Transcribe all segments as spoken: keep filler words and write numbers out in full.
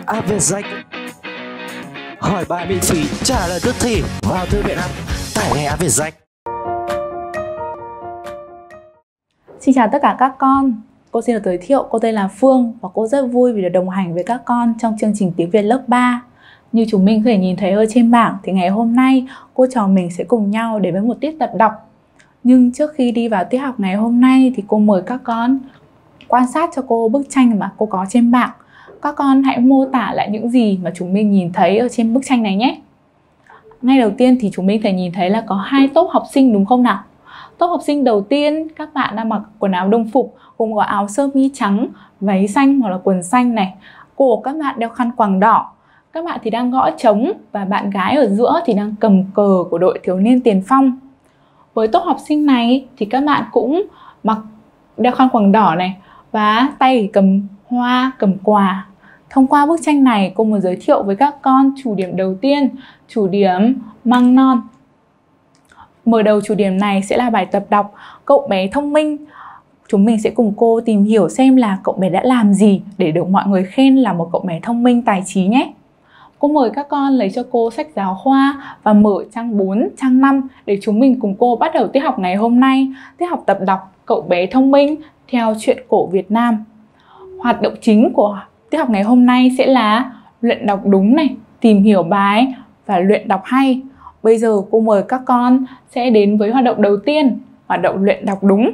app Vietjet. Hỏi bài miễn phí, trả lời tức thì. Vào thư viện app, tải ngay app Vietjet. Xin chào tất cả các con. Cô xin được giới thiệu, cô tên là Phương và cô rất vui vì được đồng hành với các con trong chương trình tiếng Việt lớp ba. Như chúng mình có thể nhìn thấy ở trên bảng thì ngày hôm nay cô trò mình sẽ cùng nhau đến với một tiết tập đọc. Nhưng trước khi đi vào tiết học ngày hôm nay thì cô mời các con quan sát cho cô bức tranh mà cô có trên bảng. Các con hãy mô tả lại những gì mà chúng mình nhìn thấy ở trên bức tranh này nhé. Ngay đầu tiên thì chúng mình thể nhìn thấy là có hai tốp học sinh đúng không nào? Tốp học sinh đầu tiên các bạn đang mặc quần áo đồng phục gồm có áo sơ mi trắng, váy xanh hoặc là quần xanh này. Cổ các bạn đeo khăn quàng đỏ. Các bạn thì đang gõ trống và bạn gái ở giữa thì đang cầm cờ của đội thiếu niên tiền phong. Với tốp học sinh này thì các bạn cũng mặc đeo khăn quàng đỏ này và tay cầm hoa, cầm quà. Thông qua bức tranh này cô muốn giới thiệu với các con chủ điểm đầu tiên, chủ điểm măng non. Mở đầu chủ điểm này sẽ là bài tập đọc Cậu bé thông minh. Chúng mình sẽ cùng cô tìm hiểu xem là cậu bé đã làm gì để được mọi người khen là một cậu bé thông minh tài trí nhé. Cô mời các con lấy cho cô sách giáo khoa và mở trang bốn, trang năm để chúng mình cùng cô bắt đầu tiết học ngày hôm nay. Tiết học tập đọc Cậu bé thông minh theo truyện cổ Việt Nam. Hoạt động chính của tiết học ngày hôm nay sẽ là luyện đọc đúng này, tìm hiểu bài và luyện đọc hay. Bây giờ cô mời các con sẽ đến với hoạt động đầu tiên, hoạt động luyện đọc đúng.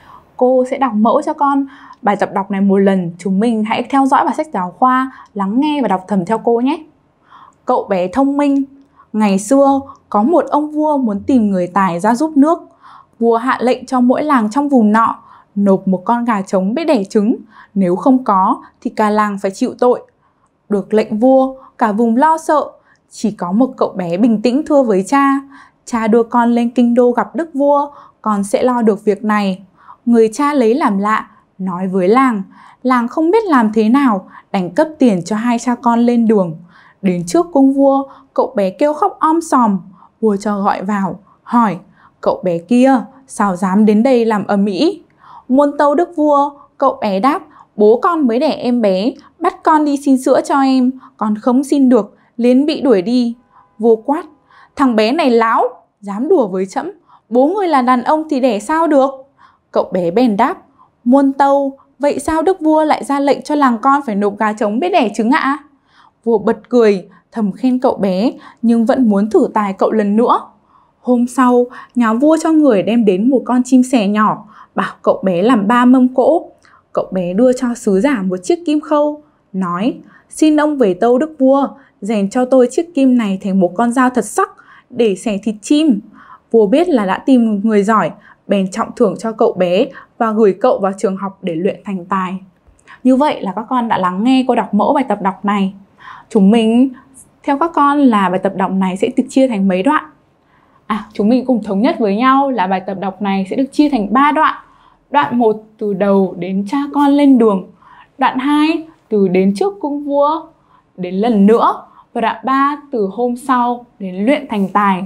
Cô sẽ đọc mẫu cho con bài tập đọc này một lần. Chúng mình hãy theo dõi vào sách giáo khoa, lắng nghe và đọc thầm theo cô nhé. Cậu bé thông minh. Ngày xưa, có một ông vua muốn tìm người tài ra giúp nước. Vua hạ lệnh cho mỗi làng trong vùng nọ nộp một con gà trống biết đẻ trứng. Nếu không có thì cả làng phải chịu tội. Được lệnh vua, cả vùng lo sợ. Chỉ có một cậu bé bình tĩnh thưa với cha. Cha đưa con lên kinh đô gặp đức vua, con sẽ lo được việc này. Người cha lấy làm lạ, nói với làng. Làng không biết làm thế nào, đành cấp tiền cho hai cha con lên đường. Đến trước cung vua, cậu bé kêu khóc om sòm. Vua cho gọi vào, hỏi, cậu bé kia sao dám đến đây làm ầm ĩ? Muôn tâu đức vua, cậu bé đáp, bố con mới đẻ em bé, bắt con đi xin sữa cho em, con không xin được, liền bị đuổi đi. Vua quát, thằng bé này láo, dám đùa với trẫm, bố người là đàn ông thì đẻ sao được? Cậu bé bèn đáp, muôn tâu, vậy sao đức vua lại ra lệnh cho làng con phải nộp gà trống biết đẻ trứng ạ? Vua bật cười, thầm khen cậu bé, nhưng vẫn muốn thử tài cậu lần nữa. Hôm sau, nhà vua cho người đem đến một con chim sẻ nhỏ, bảo cậu bé làm ba mâm cỗ. Cậu bé đưa cho sứ giả một chiếc kim khâu, nói, xin ông về tâu đức vua, rèn cho tôi chiếc kim này thành một con dao thật sắc, để xẻ thịt chim. Vua biết là đã tìm người giỏi, bèn trọng thưởng cho cậu bé và gửi cậu vào trường học để luyện thành tài. Như vậy là các con đã lắng nghe cô đọc mẫu bài tập đọc này. Chúng mình, theo các con là bài tập đọc này sẽ được chia thành mấy đoạn? À, chúng mình cùng thống nhất với nhau là bài tập đọc này sẽ được chia thành ba đoạn. Đoạn một từ đầu đến cha con lên đường. Đoạn hai từ đến trước cung vua đến lần nữa. Và đoạn ba từ hôm sau đến luyện thành tài.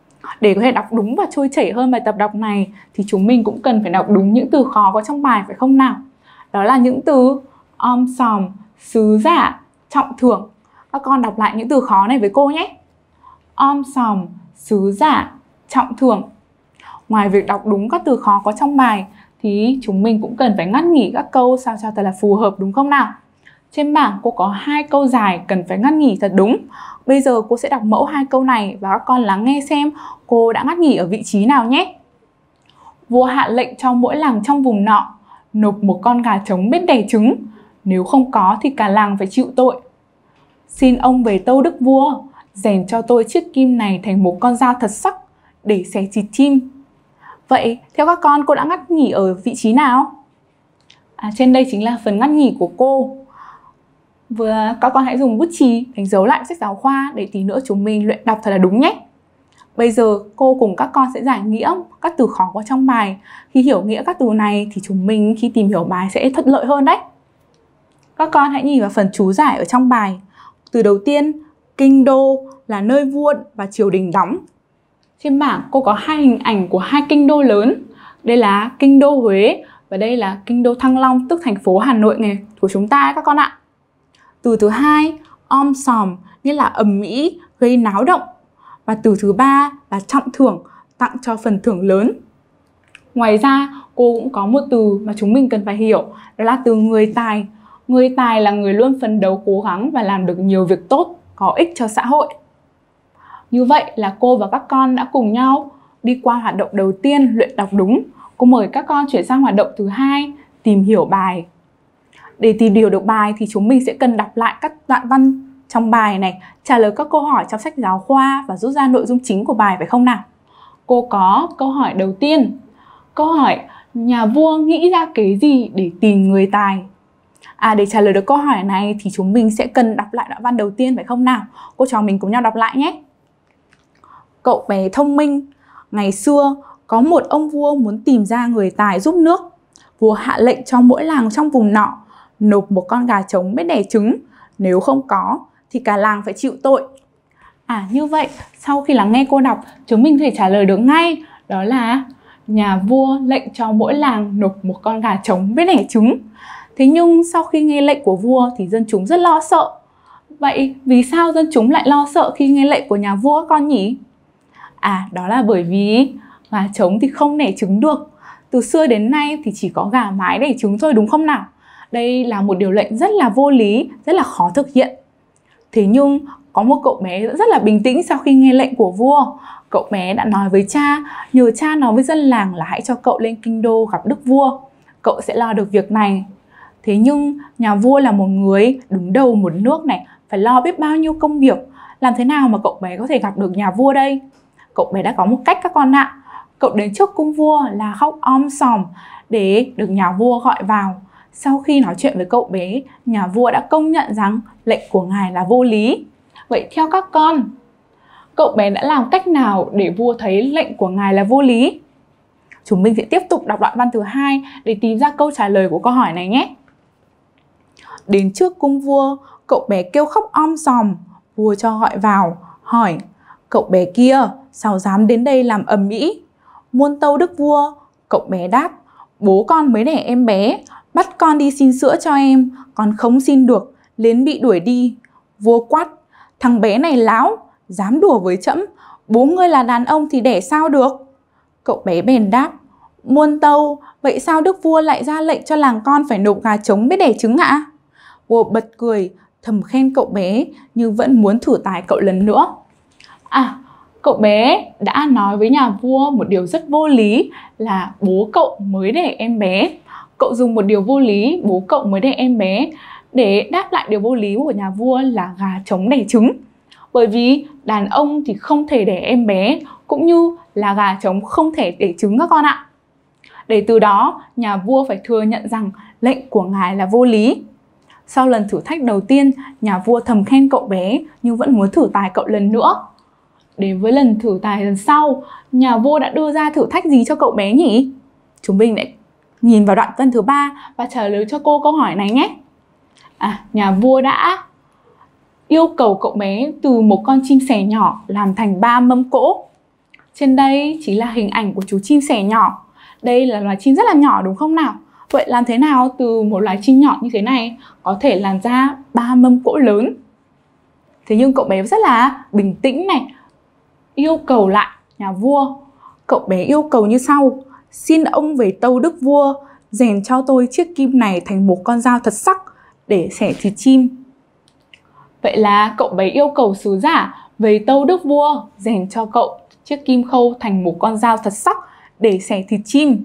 Để có thể đọc đúng và trôi chảy hơn bài tập đọc này thì chúng mình cũng cần phải đọc đúng những từ khó có trong bài phải không nào? Đó là những từ om sòm, sứ giả, trọng thưởng. Các con đọc lại những từ khó này với cô nhé. Om sòm, sứ giả, trọng thưởng. Ngoài việc đọc đúng các từ khó có trong bài thì chúng mình cũng cần phải ngắt nghỉ các câu sao cho thật là phù hợp đúng không nào? Trên bảng cô có hai câu dài cần phải ngắt nghỉ thật đúng. Bây giờ cô sẽ đọc mẫu hai câu này và các con lắng nghe xem cô đã ngắt nghỉ ở vị trí nào nhé. Vua hạ lệnh cho mỗi làng trong vùng nọ nộp một con gà trống biết đẻ trứng. Nếu không có thì cả làng phải chịu tội. Xin ông về tâu đức vua, rèn cho tôi chiếc kim này thành một con dao thật sắc để xẻ thịt chim. Vậy theo các con cô đã ngắt nghỉ ở vị trí nào? À, trên đây chính là phần ngắt nghỉ của cô. Vừa các con hãy dùng bút chì đánh dấu lại sách giáo khoa để tí nữa chúng mình luyện đọc thật là đúng nhé. Bây giờ cô cùng các con sẽ giải nghĩa các từ khó có trong bài. Khi hiểu nghĩa các từ này thì chúng mình khi tìm hiểu bài sẽ thuận lợi hơn đấy. Các con hãy nhìn vào phần chú giải ở trong bài. Từ đầu tiên, kinh đô là nơi vua và triều đình đóng. Trên bảng cô có hai hình ảnh của hai kinh đô lớn. Đây là kinh đô Huế và đây là kinh đô Thăng Long, tức thành phố Hà Nội này của chúng ta các con ạ. Từ thứ hai, om sòm nghĩa là ầm ĩ, gây náo động. Và từ thứ ba là trọng thưởng, tặng cho phần thưởng lớn. Ngoài ra, cô cũng có một từ mà chúng mình cần phải hiểu, đó là từ người tài. Người tài là người luôn phấn đấu cố gắng và làm được nhiều việc tốt, có ích cho xã hội. Như vậy là cô và các con đã cùng nhau đi qua hoạt động đầu tiên, luyện đọc đúng. Cô mời các con chuyển sang hoạt động thứ hai, tìm hiểu bài. Để tìm hiểu được bài thì chúng mình sẽ cần đọc lại các đoạn văn trong bài này, trả lời các câu hỏi trong sách giáo khoa và rút ra nội dung chính của bài, phải không nào? Cô có câu hỏi đầu tiên. Câu hỏi: nhà vua nghĩ ra kế gì để tìm người tài? À, để trả lời được câu hỏi này thì chúng mình sẽ cần đọc lại đoạn văn đầu tiên, phải không nào? Cô trò mình cùng nhau đọc lại nhé. Cậu bé thông minh. Ngày xưa, có một ông vua muốn tìm ra người tài giúp nước. Vua hạ lệnh cho mỗi làng trong vùng nọ nộp một con gà trống biết đẻ trứng. Nếu không có thì cả làng phải chịu tội. À, như vậy, sau khi lắng nghe cô đọc, chúng mình có thể trả lời được ngay. Đó là nhà vua lệnh cho mỗi làng nộp một con gà trống biết đẻ trứng. Thế nhưng sau khi nghe lệnh của vua thì dân chúng rất lo sợ. Vậy vì sao dân chúng lại lo sợ khi nghe lệnh của nhà vua các con nhỉ? À, đó là bởi vì gà trống thì không đẻ trứng được. Từ xưa đến nay thì chỉ có gà mái đẻ trứng thôi, đúng không nào? Đây là một điều lệnh rất là vô lý, rất là khó thực hiện. Thế nhưng có một cậu bé rất là bình tĩnh sau khi nghe lệnh của vua. Cậu bé đã nói với cha, nhờ cha nói với dân làng là hãy cho cậu lên kinh đô gặp đức vua. Cậu sẽ lo được việc này. Thế nhưng nhà vua là một người đứng đầu một nước này, phải lo biết bao nhiêu công việc. Làm thế nào mà cậu bé có thể gặp được nhà vua đây? Cậu bé đã có một cách các con ạ. Cậu đến trước cung vua là khóc om sòm để được nhà vua gọi vào. Sau khi nói chuyện với cậu bé, nhà vua đã công nhận rằng lệnh của ngài là vô lý. Vậy theo các con, cậu bé đã làm cách nào để vua thấy lệnh của ngài là vô lý? Chúng mình sẽ tiếp tục đọc đoạn văn thứ hai để tìm ra câu trả lời của câu hỏi này nhé. Đến trước cung vua, cậu bé kêu khóc om sòm. Vua cho gọi vào, hỏi: cậu bé kia, sao dám đến đây làm ầm ĩ? Muôn tâu đức vua. Cậu bé đáp: bố con mới đẻ em bé, bắt con đi xin sữa cho em, con không xin được, liền bị đuổi đi. Vua quát: thằng bé này láo, dám đùa với trẫm, bố ngươi là đàn ông thì đẻ sao được? Cậu bé bèn đáp: muôn tâu, vậy sao đức vua lại ra lệnh cho làng con phải nộp gà trống biết đẻ trứng ạ? Vua bật cười, thầm khen cậu bé nhưng vẫn muốn thử tài cậu lần nữa. À, cậu bé đã nói với nhà vua một điều rất vô lý là bố cậu mới đẻ em bé. Cậu dùng một điều vô lý, bố cậu mới đẻ em bé, để đáp lại điều vô lý của nhà vua là gà trống đẻ trứng. Bởi vì đàn ông thì không thể đẻ em bé, cũng như là gà trống không thể đẻ trứng các con ạ. Để từ đó, nhà vua phải thừa nhận rằng lệnh của ngài là vô lý. Sau lần thử thách đầu tiên, nhà vua thầm khen cậu bé nhưng vẫn muốn thử tài cậu lần nữa. Đến với lần thử tài lần sau, nhà vua đã đưa ra thử thách gì cho cậu bé nhỉ? Chúng mình lại nhìn vào đoạn văn thứ ba và trả lời cho cô câu hỏi này nhé. À, nhà vua đã yêu cầu cậu bé từ một con chim sẻ nhỏ làm thành ba mâm cỗ. Trên đây chính là hình ảnh của chú chim sẻ nhỏ. Đây là loài chim rất là nhỏ đúng không nào? Vậy làm thế nào từ một loài chim nhỏ như thế này có thể làm ra ba mâm cỗ lớn? Thế nhưng cậu bé rất là bình tĩnh này, yêu cầu lại nhà vua. Cậu bé yêu cầu như sau: xin ông về tâu đức vua, rèn cho tôi chiếc kim này thành một con dao thật sắc để xẻ thịt chim. Vậy là cậu bé yêu cầu sứ giả về tâu đức vua, rèn cho cậu chiếc kim khâu thành một con dao thật sắc để xẻ thịt chim.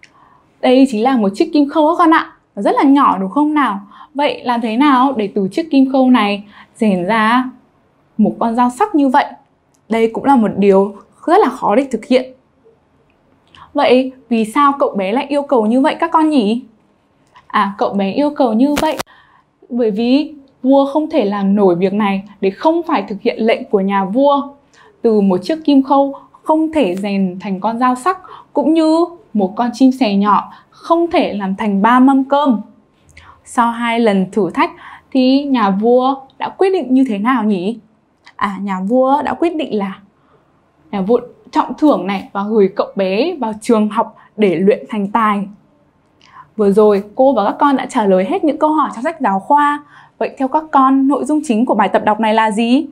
Đây chính là một chiếc kim khâu các con ạ. Nó rất là nhỏ đúng không nào? Vậy làm thế nào để từ chiếc kim khâu này rèn ra một con dao sắc như vậy? Đây cũng là một điều rất là khó để thực hiện. Vậy vì sao cậu bé lại yêu cầu như vậy các con nhỉ? À, cậu bé yêu cầu như vậy bởi vì vua không thể làm nổi việc này để không phải thực hiện lệnh của nhà vua. Từ một chiếc kim khâu không thể rèn thành con dao sắc, cũng như một con chim sẻ nhỏ không thể làm thành ba mâm cơm. Sau hai lần thử thách thì nhà vua đã quyết định như thế nào nhỉ? À, nhà vua đã quyết định là nhà vua trọng thưởng này và gửi cậu bé vào trường học để luyện thành tài. Vừa rồi cô và các con đã trả lời hết những câu hỏi trong sách giáo khoa. Vậy Vậy theo các con, nội dung chính của bài tập đọc này là gì?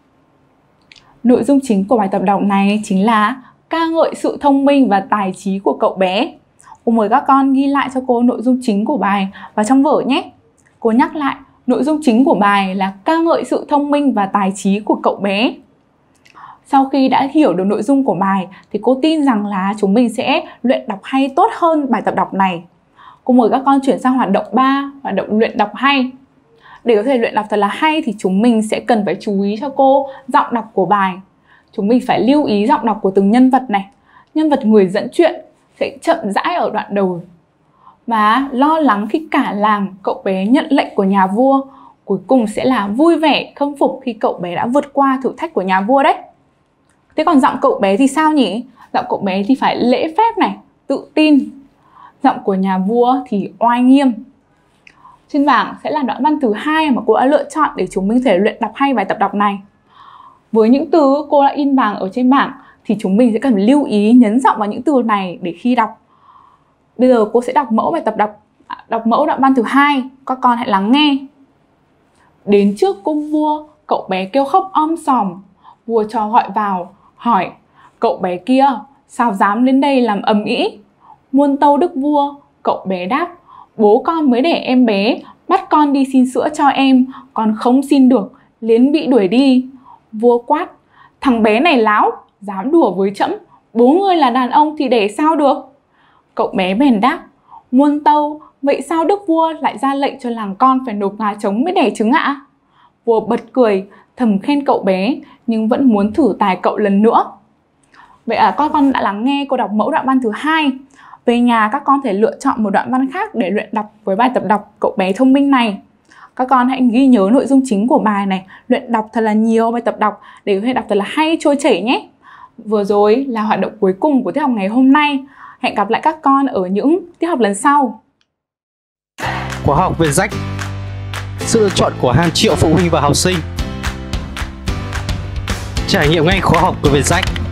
Nội dung chính của bài tập đọc này chính là ca ngợi sự thông minh và tài trí của cậu bé. Cô mời các con ghi lại cho cô nội dung chính của bài vào trong vở nhé. Cô nhắc lại, nội dung chính của bài là ca ngợi sự thông minh và tài trí của cậu bé. Sau khi đã hiểu được nội dung của bài thì cô tin rằng là chúng mình sẽ luyện đọc hay tốt hơn bài tập đọc này. Cô mời các con chuyển sang hoạt động ba, hoạt động luyện đọc hay. Để có thể luyện đọc thật là hay thì chúng mình sẽ cần phải chú ý cho cô giọng đọc của bài. Chúng mình phải lưu ý giọng đọc của từng nhân vật này. Nhân vật người dẫn chuyện sẽ chậm rãi ở đoạn đầu và lo lắng khi cả làng cậu bé nhận lệnh của nhà vua. Cuối cùng sẽ là vui vẻ, khâm phục khi cậu bé đã vượt qua thử thách của nhà vua đấy. Thế còn giọng cậu bé thì sao nhỉ? Giọng cậu bé thì phải lễ phép này, tự tin. Giọng của nhà vua thì oai nghiêm. Trên bảng sẽ là đoạn văn thứ hai mà cô đã lựa chọn để chúng mình thể luyện đọc hay bài tập đọc này. Với những từ cô đã in vàng ở trên bảng thì chúng mình sẽ cần phải lưu ý nhấn giọng vào những từ này để khi đọc. Bây giờ cô sẽ đọc mẫu bài tập đọc đọc mẫu đoạn văn thứ hai, các con hãy lắng nghe. Đến trước cung vua, cậu bé kêu khóc om sòm. Vua cho gọi vào, hỏi: cậu bé kia, sao dám đến đây làm ầm ĩ? Muôn tâu đức vua, cậu bé đáp: bố con mới để em bé, bắt con đi xin sữa cho em, con không xin được, liền bị đuổi đi. Vua quát: thằng bé này láo, dám đùa với trẫm, bố ngươi là đàn ông thì để sao được? Cậu bé bèn đáp: muôn tâu, vậy sao đức vua lại ra lệnh cho làng con phải nộp gà trống mới đẻ trứng ạ? Vua bật cười, thầm khen cậu bé, nhưng vẫn muốn thử tài cậu lần nữa. Vậy là các con đã lắng nghe cô đọc mẫu đoạn văn thứ hai. Về nhà các con thể lựa chọn một đoạn văn khác để luyện đọc với bài tập đọc cậu bé thông minh này. Các con hãy ghi nhớ nội dung chính của bài này, luyện đọc thật là nhiều bài tập đọc để có thể đọc thật là hay, trôi chảy nhé. Vừa rồi là hoạt động cuối cùng của tiết học ngày hôm nay. Hẹn gặp lại các con ở những tiết học lần sau. Khóa học Vietjet, sự lựa chọn của hàng triệu phụ huynh và học sinh. Trải nghiệm ngay khóa học của Vietjet.